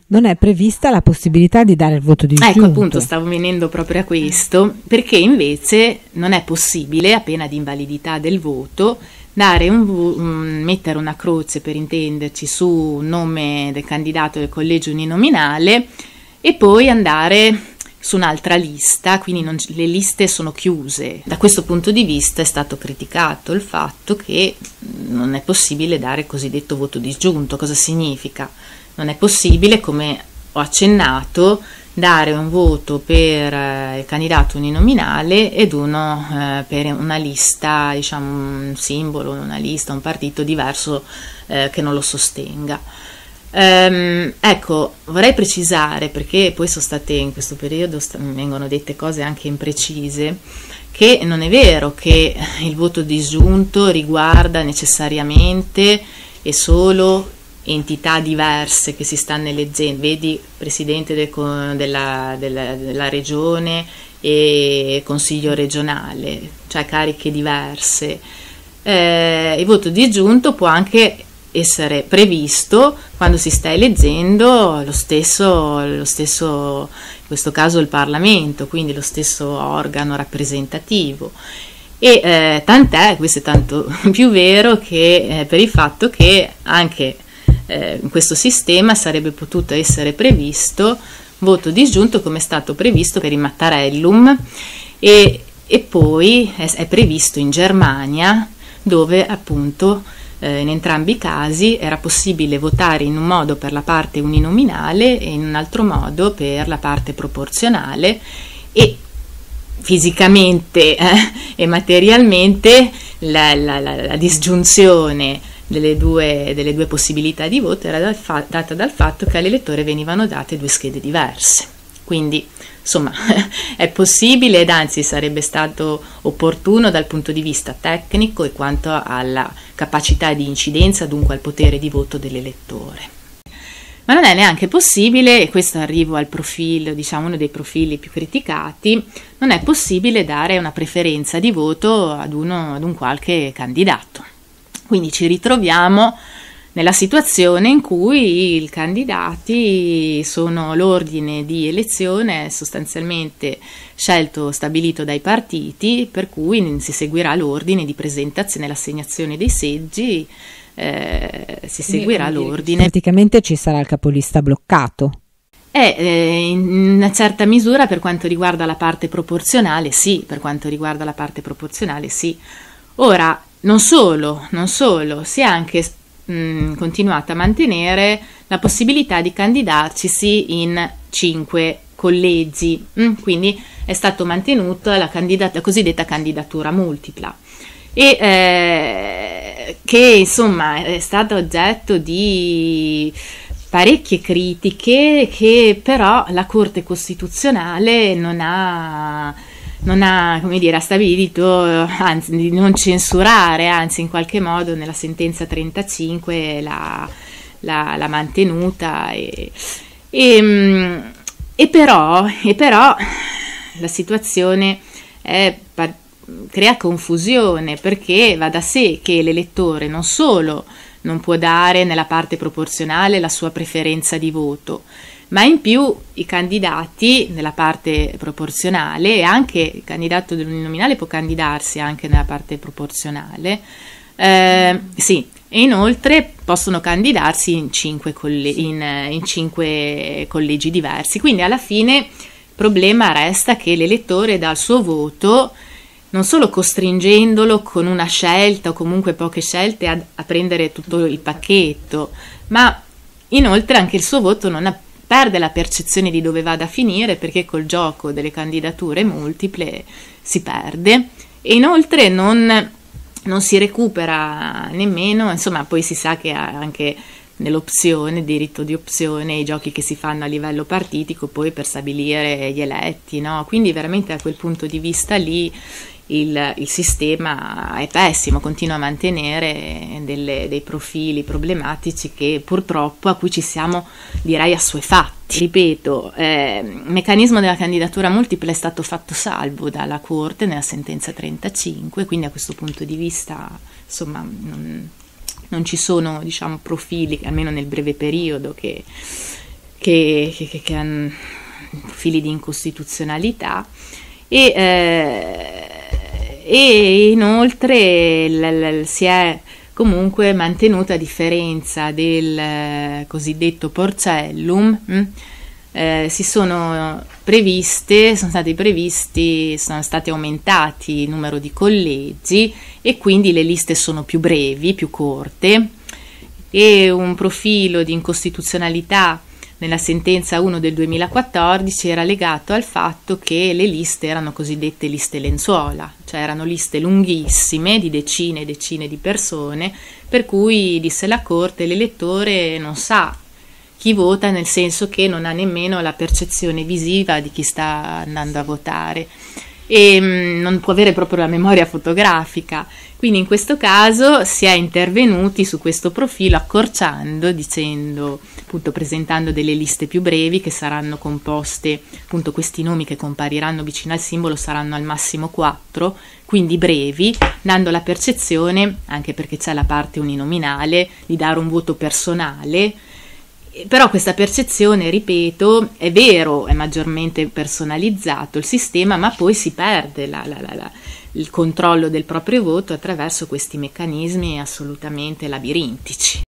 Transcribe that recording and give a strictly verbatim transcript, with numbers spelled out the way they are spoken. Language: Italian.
non è prevista la possibilità di dare il voto disgiunto. Ecco, appunto, stavo venendo proprio a questo, perché invece non è possibile, a pena di invalidità del voto, dare un, un, mettere una croce, per intenderci, su un nome del candidato del collegio uninominale e poi andare su un'altra lista, quindi non, le liste sono chiuse. Da questo punto di vista è stato criticato il fatto che non è possibile dare il cosiddetto voto disgiunto. Cosa significa? Non è possibile, come ho accennato, dare un voto per eh, il candidato uninominale ed uno eh, per una lista, diciamo un simbolo, una lista, un partito diverso eh, che non lo sostenga. Ehm, ecco, vorrei precisare, perché poi sono state in questo periodo st- vengono dette cose anche imprecise, che non è vero che il voto disgiunto riguarda necessariamente e solo entità diverse che si stanno eleggendo, vedi presidente del, della, della, della regione e consiglio regionale, cioè cariche diverse. Eh, il voto disgiunto può anche essere previsto quando si sta eleggendo lo stesso, lo stesso, in questo caso il Parlamento, quindi lo stesso organo rappresentativo. E eh, tant'è, questo è tanto più vero che eh, per il fatto che anche eh, in questo sistema sarebbe potuto essere previsto voto disgiunto, come è stato previsto per il Mattarellum, e, e poi è, è previsto in Germania, dove appunto eh, in entrambi i casi era possibile votare in un modo per la parte uninominale e in un altro modo per la parte proporzionale, e fisicamente eh, e materialmente la, la, la, la disgiunzione delle due, delle due possibilità di voto era dal fa- data dal fatto che all'elettore venivano date due schede diverse. Quindi insomma è possibile, ed anzi sarebbe stato opportuno dal punto di vista tecnico e quanto alla capacità di incidenza, dunque al potere di voto dell'elettore. Ma non è neanche possibile, e questo arrivo al profilo, diciamo uno dei profili più criticati, non è possibile dare una preferenza di voto ad uno, ad un qualche candidato. Quindi ci ritroviamo nella situazione in cui i candidati sono l'ordine di elezione sostanzialmente scelto, stabilito dai partiti, per cui si seguirà l'ordine di presentazione e l'assegnazione dei seggi. Eh, si seguirà l'ordine. Praticamente ci sarà il capolista bloccato. Eh, eh, in una certa misura per quanto riguarda la parte proporzionale, sì, per quanto riguarda la parte proporzionale, sì. Ora, non solo, non solo, si è anche mh, continuata a mantenere la possibilità di candidarcisi in cinque collegi, mh, quindi è stato mantenuta la, candidata, la cosiddetta candidatura multipla. E eh, che insomma è stata oggetto di parecchie critiche, che però la Corte Costituzionale non ha, non ha come dire, ha stabilito, anzi, di non censurare, anzi in qualche modo nella sentenza trentacinque l'ha, l'ha, l'ha mantenuta, e, e, e, però, e però la situazione è crea confusione, perché va da sé che l'elettore non solo non può dare nella parte proporzionale la sua preferenza di voto, ma in più i candidati nella parte proporzionale, e anche il candidato dell'uninominale può candidarsi anche nella parte proporzionale, eh, sì, e inoltre possono candidarsi in cinque, colle- in, in cinque collegi diversi. Quindi alla fine il problema resta che l'elettore dà il suo voto non solo costringendolo con una scelta o comunque poche scelte a, a prendere tutto il pacchetto, ma inoltre anche il suo voto non ha, perde la percezione di dove vada a finire, perché col gioco delle candidature multiple si perde, e inoltre non, non si recupera nemmeno, insomma poi si sa che anche nell'opzione, diritto di opzione, i giochi che si fanno a livello partitico poi per stabilire gli eletti, no? Quindi veramente da quel punto di vista lì Il, il sistema è pessimo, continua a mantenere delle, dei profili problematici che purtroppo a cui ci siamo, direi, assuefatti. Ripeto, eh, il meccanismo della candidatura multipla è stato fatto salvo dalla Corte nella sentenza trentacinque, quindi a questo punto di vista insomma non, non ci sono, diciamo, profili, almeno nel breve periodo, che che, che, che hanno profili di incostituzionalità e, eh, e inoltre l, l, si è comunque mantenuta, a differenza del eh, cosiddetto Porcellum, mh, eh, si sono previste, sono stati previsti, sono stati aumentati il numero di collegi e quindi le liste sono più brevi, più corte, e un profilo di incostituzionalità nella sentenza uno del duemilaquattordici era legato al fatto che le liste erano cosiddette liste lenzuola, cioè erano liste lunghissime di decine e decine di persone, per cui, disse la Corte, l'elettore non sa chi vota, nel senso che non ha nemmeno la percezione visiva di chi sta andando a votare e mh, non può avere proprio la memoria fotografica. Quindi in questo caso si è intervenuti su questo profilo accorciando, dicendo, appunto, presentando delle liste più brevi che saranno composte, appunto questi nomi che compariranno vicino al simbolo saranno al massimo quattro, quindi brevi, dando la percezione, anche perché c'è la parte uninominale, di dare un voto personale. Però questa percezione, ripeto, è vero, è maggiormente personalizzato il sistema, ma poi si perde la, la, la, la, il controllo del proprio voto attraverso questi meccanismi assolutamente labirintici.